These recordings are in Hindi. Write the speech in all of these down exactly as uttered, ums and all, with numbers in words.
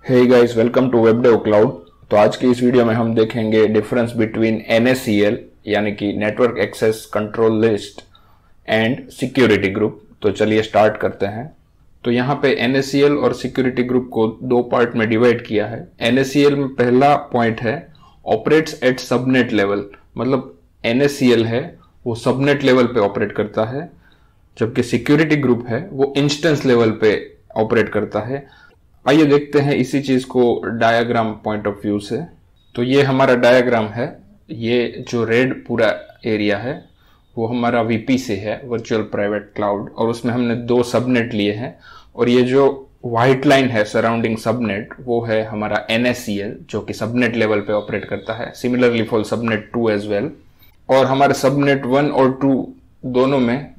Hey guys, welcome to webdev cloud. तो आज की इस वीडियो में हम देखेंगे difference between N S C L यानी कि network access control list and security group. तो चलिए स्टार्ट करते हैं। तो यहाँ पे एन एस सी एल और सिक्योरिटी ग्रुप को दो पार्ट में डिवाइड किया है। एन एस सी एल में पहला पॉइंट है ऑपरेट्स एट सबनेट लेवल, मतलब एन एस सी एल है वो सबनेट लेवल पे ऑपरेट करता है, जबकि सिक्योरिटी ग्रुप है वो इंस्टेंस लेवल पे ऑपरेट करता है। आइए देखते हैं इसी चीज को डायग्राम पॉइंट ऑफ व्यू से। तो ये हमारा डायग्राम है। ये जो रेड पूरा एरिया है वो हमारा वी पी सी है, वर्चुअल प्राइवेट क्लाउड, और उसमें हमने दो सबनेट लिए हैं। और ये जो व्हाइट लाइन है सराउंडिंग सबनेट वो है हमारा एन एस सी एल, जो कि सबनेट लेवल पे ऑपरेट करता है। Similarly for subnet two as well. और हमारे सबनेट वन और टू दोनों में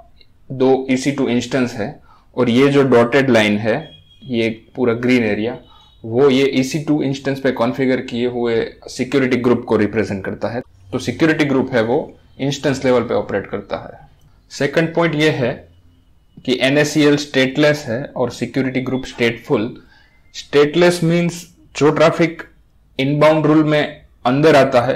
दो ई सी टू इंस्टेंस है। और ये जो डॉटेड लाइन है, ये पूरा ग्रीन एरिया, वो ये ई सी टू इंस्टेंस पे कॉन्फ़िगर किए हुए सिक्योरिटी ग्रुप को रिप्रेजेंट करता है। तो सिक्योरिटी ग्रुप है वो इंस्टेंस लेवल पे ऑपरेट करता है। सेकंड पॉइंट ये है कि N S C L stateless है और security group stateful. Stateless means जो ट्रैफिक इनबाउंड रूल में अंदर आता है,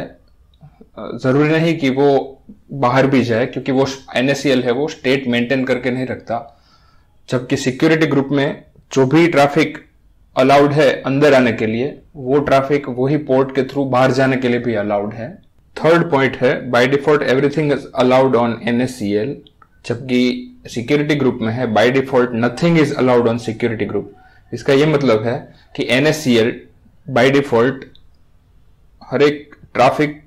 जरूरी नहीं कि वो बाहर भी जाए, क्योंकि वो एन एस सी एल है वो स्टेट मेंटेन करके नहीं रखता। जबकि सिक्योरिटी ग्रुप में जो भी ट्रैफिक अलाउड है अंदर आने के लिए, वो ट्रैफिक वही पोर्ट के थ्रू बाहर जाने के लिए भी अलाउड है। थर्ड पॉइंट है by default everything is allowed on N S C L, जबकि सिक्योरिटी ग्रुप में है by default nothing is allowed on security group. इसका यह मतलब है कि N S C L by default हर एक ट्रैफिक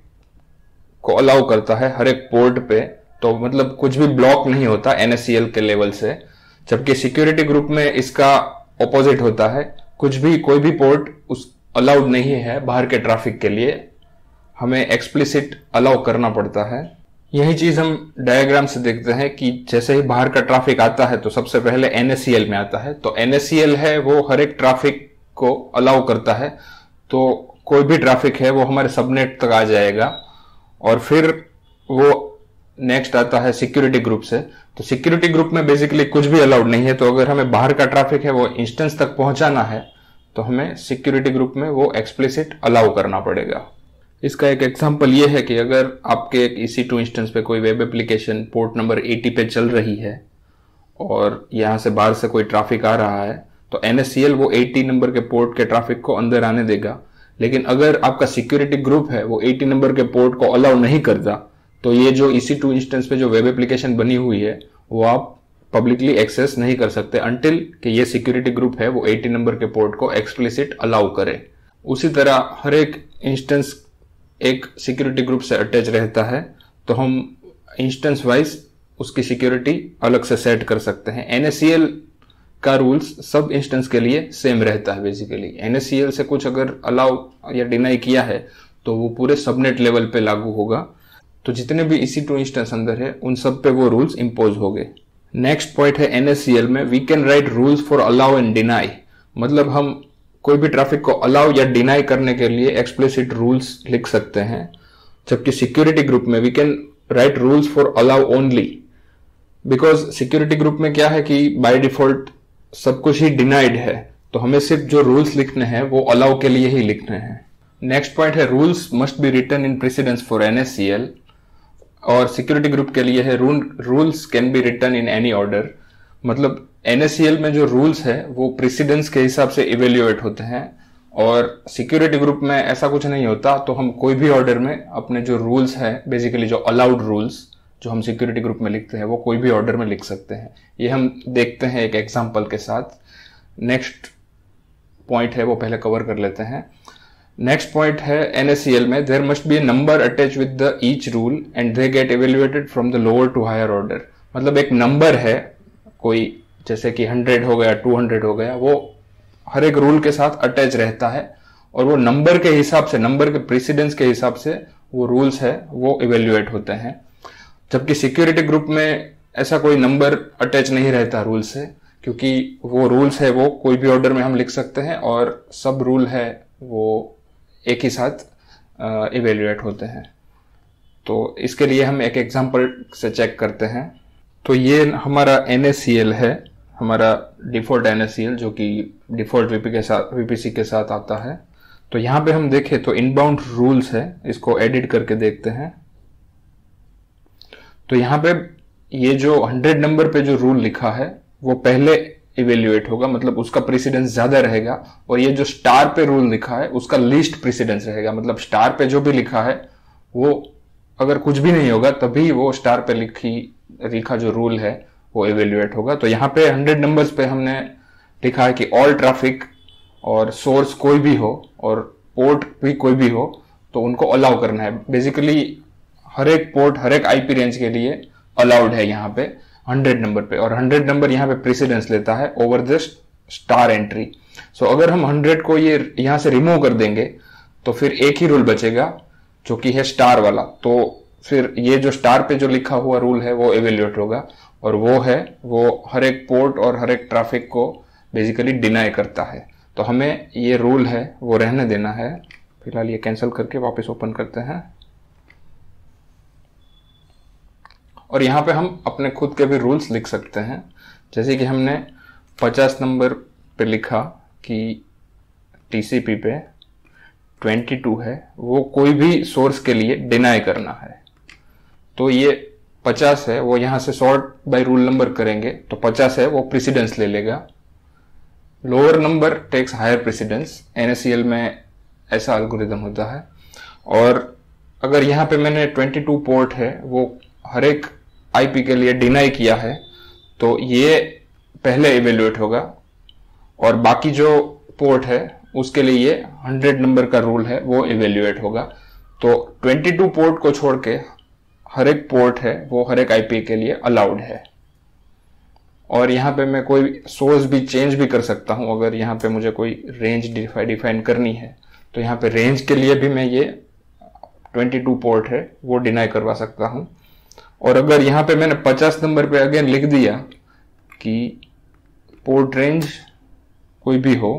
को अलाउ करता है हर एक पोर्ट पे। तो मतलब कुछ भी ब्लॉक नहीं होता एन एस सी एल के लेवल से, जबकि सिक्योरिटी ग्रुप में इसका ऑपोजिट होता है। कुछ भी कोई भी पोर्ट उस अलाउड नहीं है बाहर के ट्रैफिक के लिए, हमें एक्सप्लिसिट अलाउ करना पड़ता है। यही चीज हम डायग्राम से देखते हैं कि जैसे ही बाहर का ट्रैफिक आता है तो सबसे पहले एन एस सी एल में आता है। तो एन एस सी एल है वो हर एक ट्रैफिक को अलाउ करता है, तो कोई भी ट्रैफिक है वो हमारे सबनेट तक आ जाएगा। और फिर वो नेक्स्ट आता है सिक्योरिटी ग्रुप से। तो सिक्योरिटी ग्रुप में बेसिकली कुछ भी अलाउड नहीं है। तो अगर हमें बाहर का ट्रैफिक है वो इंस्टेंस तक पहुंचाना है तो हमें सिक्योरिटी ग्रुप में वो एक्सप्लिसिट अलाउ करना पड़ेगा। इसका एक एग्जांपल ये है कि अगर आपके एक ई सी टू इंस्टेंस पे कोई वेब एप्लीकेशन पोर्ट नंबर अस्सी पे चल रही है और यहां से बाहर से कोई ट्रैफिक आ रहा है, तो एन एस सी एल वो अस्सी नंबर के पोर्ट के ट्रैफिक को अंदर आने देगा। लेकिन अगर आपका सिक्योरिटी ग्रुप है वो अस्सी नंबर के पोर्ट को अलाउ नहीं करता, तो ये जो ई सी टू इंस्टेंस पे जो वेब एप्लीकेशन बनी हुई है वो आप पब्लिकली एक्सेस नहीं कर सकते अंटिल कि ये सिक्योरिटी ग्रुप है वो अस्सी नंबर के पोर्ट को एक्सप्लिसिट अलाउ करे। उसी तरह हर एक इंस्टेंस एक सिक्योरिटी ग्रुप से अटैच रहता है, तो हम इंस्टेंस वाइज उसकी सिक्योरिटी अलग से सेट कर सकते हैं। एन एस सी एल का रूल्स सब इंस्टेंस के लिए सेम रहता है। Basically N S C L से कुछ अगर अलाउ या डिनाई किया है तो वो पूरे सबनेट लेवल पे लागू होगा। तो जितने भी ई सी टू इंस्टेंस अंदर है उन सब पे वो रूल्स इंपोज हो गए। नेक्स्ट पॉइंट है एन एस सी एल में we can write rules for allow and deny, मतलब हम कोई भी ट्रैफिक को अलाउ या डिनाई करने के लिए एक्सप्लिसिट रूल्स लिख सकते हैं। जबकि सिक्योरिटी ग्रुप में we can write rules for allow only, because security group में क्या है कि बाय डिफॉल्ट सब कुछ ही डिनाइड है, तो हमें सिर्फ जो रूल्स लिखने हैं वो अलाउ के लिए ही लिखने हैं। नेक्स्ट पॉइंट है rules must be written in precedence for N S C L, और सिक्योरिटी ग्रुप के लिए है rules can be written in any order, मतलब एन एस सी एल में जो रूल्स है वो प्रेसिडेंस के हिसाब से इवेल्युएट होते हैं। और सिक्योरिटी ग्रुप में ऐसा कुछ नहीं होता, तो हम कोई भी ऑर्डर में अपने जो रूल्स है, बेसिकली जो अलाउड रूल्स जो हम सिक्योरिटी ग्रुप में लिखते हैं वो कोई भी ऑर्डर में लिख सकते हैं। ये हम देखते हैं एक एग्जांपल के साथ। नेक्स्ट पॉइंट है वो पहले कवर कर लेते हैं। नेक्स्ट पॉइंट है एन एस सी एल में there must be a number attach with the each rule and they get evaluated from the lower to higher order, मतलब एक नंबर है कोई, जैसे कि हंड्रेड हो गया, टू हंड्रेड हो गया, वो हर एक रूल के साथ अटैच रहता है और वो नंबर के हिसाब से, नंबर के प्रेसिडेंस के हिसाब से वो रूल्स है वो इवेल्युएट होते हैं। जबकि सिक्योरिटी ग्रुप में ऐसा कोई नंबर अटैच नहीं रहता रूल से, क्योंकि वो रूल्स है वो कोई भी ऑर्डर में हम लिख सकते हैं और सब रूल है वो एक ही साथ इवेल्युएट होते हैं। तो इसके लिए हम एक एग्जांपल से चेक करते हैं। तो ये हमारा एन एस सी एल है, हमारा default N S C L जो कि डिफॉल्ट वीपी के साथ वीपीसी के साथ आता है। तो यहाँ पे हम देखें तो इनबाउंड रूल्स है, इसको एडिट करके देखते हैं। तो यहाँ पे ये जो हंड्रेड नंबर पे जो रूल लिखा है वो पहले इवेल्युएट होगा, मतलब उसका प्रेसिडेंस ज्यादा रहेगा, और ये जो स्टार पे रूल लिखा है उसका लीस्ट प्रेसिडेंस रहेगा। मतलब स्टार पे जो भी लिखा है वो अगर कुछ भी नहीं होगा तभी वो स्टार पे लिखी लिखा जो रूल है वो इवेल्युएट होगा। तो यहाँ पे हंड्रेड नंबर्स पे हमने लिखा है कि ऑल ट्रैफिक और सोर्स कोई भी हो और पोर्ट भी कोई भी हो तो उनको अलाउ करना है। बेसिकली हर एक पोर्ट हर एक आईपी रेंज के लिए अलाउड है यहाँ पे हंड्रेड नंबर पे, और हंड्रेड नंबर यहाँ पे प्रेसिडेंस लेता है over the star entry. So अगर हम हंड्रेड को ये यहाँ से रिमूव कर देंगे तो फिर एक ही रूल बचेगा जो कि है स्टार वाला। तो फिर ये जो स्टार पे जो लिखा हुआ रूल है वो इवेल्युएट होगा, और वो है वो हर एक पोर्ट और हर एक ट्रैफिक को बेसिकली डिनाई करता है। तो हमें ये रूल है वो रहने देना है। फिलहाल ये कैंसिल करके वापस ओपन करते हैं, और यहाँ पे हम अपने खुद के भी रूल्स लिख सकते हैं। जैसे कि हमने पचास नंबर पे लिखा कि टीसीपी पे बाईस है, वो कोई भी सोर्स के लिए डिनाई करना है। तो ये पचास है, वो यहाँ से सॉर्ट बाय रूल नंबर करेंगे तो पचास है वो प्रेसिडेंस ले लेगा। Lower number takes higher precedence, NSCL में ऐसा एल्गोरिदम होता है। और अगर यहाँ पे मैंने बाईस पोर्ट है वो हर एक आईपी के लिए डिनाई किया है तो ये पहले इवेल्युएट होगा, और बाकी जो पोर्ट है उसके लिए ये हंड्रेड नंबर का रूल है वो इवेल्युएट होगा। तो बाईस पोर्ट को छोड़ के हर एक पोर्ट है वो हर एक आईपी के लिए अलाउड है। और यहाँ पे मैं कोई सोर्स भी चेंज भी कर सकता हूं। अगर यहाँ पे मुझे कोई रेंज डिफाइन करनी है तो यहाँ पे रेंज के लिए भी मैं ये बाईस पोर्ट है वो डिनाई करवा सकता हूं। और अगर यहाँ पे मैंने पचास नंबर पे अगेन लिख दिया कि पोर्ट रेंज कोई भी हो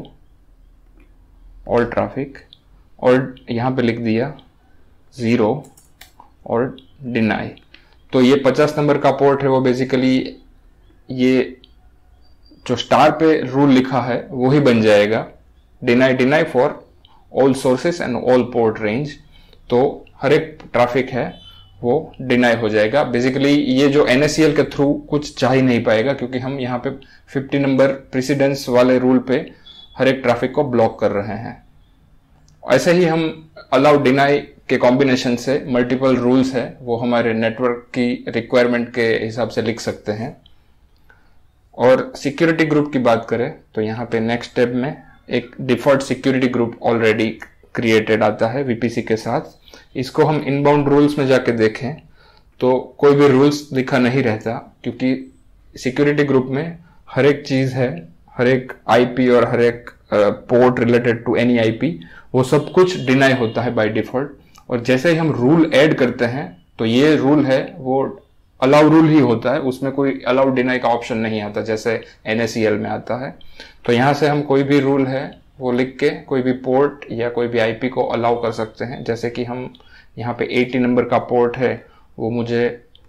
ऑल ट्रैफिक, और यहाँ पे लिख दिया जीरो और डिनाई, तो ये पचास नंबर का पोर्ट है वो बेसिकली ये जो स्टार पे रूल लिखा है वो ही बन जाएगा, deny deny for all sources and all port range. तो हर एक ट्रैफिक है वो डिनाई हो जाएगा। बेसिकली ये जो एनएससीएल के थ्रू कुछ जा ही नहीं पाएगा, क्योंकि हम यहाँ पे फिफ्टी नंबर प्रेसिडेंस वाले रूल पे हर एक ट्रैफिक को ब्लॉक कर रहे हैं। ऐसे ही हम अलाउ डिनाई के कॉम्बिनेशन से मल्टीपल रूल्स है वो हमारे नेटवर्क की रिक्वायरमेंट के हिसाब से लिख सकते हैं। और सिक्योरिटी ग्रुप की बात करें तो यहाँ पे नेक्स्ट स्टेप में एक default security group already created आता है वीपीसी के साथ। इसको हम इनबाउंड रूल्स में जाके देखें तो कोई भी रूल्स लिखा नहीं रहता, क्योंकि सिक्योरिटी ग्रुप में हर एक चीज है, हर एक आईपी और हर एक port related to any IP वो सब कुछ डिनाई होता है बाय डिफॉल्ट। और जैसे ही हम रूल ऐड करते हैं तो ये रूल है वो अलाउ रूल ही होता है, उसमें कोई अलाउ डिनाई का ऑप्शन नहीं आता जैसे एनएससीएल में आता है। तो यहाँ से हम कोई भी रूल है वो लिख के कोई भी पोर्ट या कोई भी आईपी को अलाउ कर सकते हैं। जैसे कि हम यहाँ पे अस्सी नंबर का पोर्ट है वो मुझे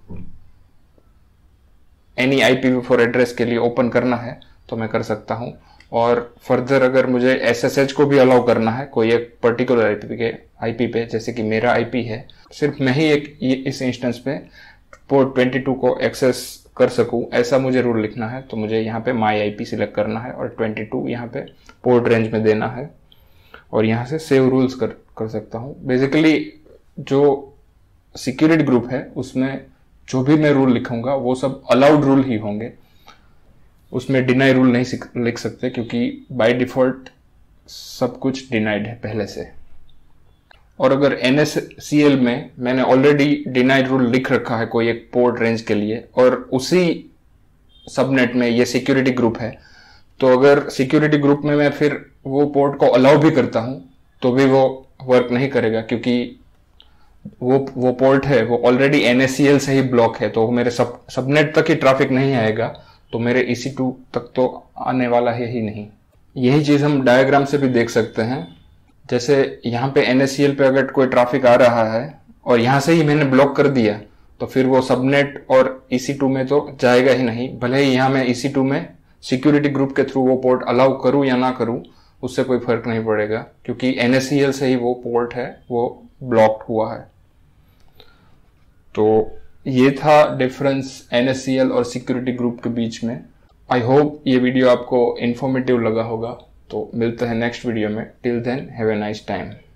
एनी आईपी फॉर एड्रेस के लिए ओपन करना है तो मैं कर सकता हूँ। और फर्दर अगर मुझे एसएसएच को भी अलाउ करना है कोई एक पर्टिकुलर आईपी के आईपी पे, जैसे कि मेरा आईपी है, सिर्फ मैं ही एक इस इंस्टेंस पे पोर्ट बाईस को एक्सेस कर सकूं ऐसा मुझे रूल लिखना है, तो मुझे यहाँ पे माई आईपी सिलेक्ट करना है और बाईस यहाँ पे पोर्ट रेंज में देना है, और यहाँ से सेव रूल्स कर कर सकता हूँ। बेसिकली जो सिक्योरिटी ग्रुप है उसमें जो भी मैं रूल लिखूंगा वो सब अलाउड रूल ही होंगे, उसमें डिनाई रूल नहीं लिख सकते क्योंकि बाय डिफॉल्ट सब कुछ डिनाइड है पहले से। और अगर एनएससीएल में मैंने ऑलरेडी डिनाइड रूल लिख रखा है कोई एक पोर्ट रेंज के लिए और उसी सबनेट में ये सिक्योरिटी ग्रुप है, तो अगर सिक्योरिटी ग्रुप में मैं फिर वो पोर्ट को अलाउ भी करता हूं तो भी वो वर्क नहीं करेगा, क्योंकि वो वो पोर्ट है वो ऑलरेडी एनएससीएल से ही ब्लॉक है, तो मेरे सब सबनेट तक ही ट्रैफिक नहीं आएगा, तो मेरे ई सी टू तक तो आने वाला है ही नहीं। यही चीज हम डायग्राम से भी देख सकते हैं। जैसे यहाँ पे एनएससीएल पे अगर कोई ट्रैफिक आ रहा है और यहाँ से ही मैंने ब्लॉक कर दिया तो फिर वो सबनेट और ई सी टू में तो जाएगा ही नहीं, भले ही यहाँ मैं ई सी टू में सिक्योरिटी ग्रुप के थ्रू वो पोर्ट अलाउ करूं या ना करूं उससे कोई फर्क नहीं पड़ेगा, क्योंकि एन एस सी एल से ही वो पोर्ट है वो ब्लॉक्ड हुआ है। तो ये था difference N S C L और सिक्योरिटी ग्रुप के बीच में। आई होप ये वीडियो आपको इंफॉर्मेटिव लगा होगा। तो मिलते हैं नेक्स्ट वीडियो में। Till then have a nice time.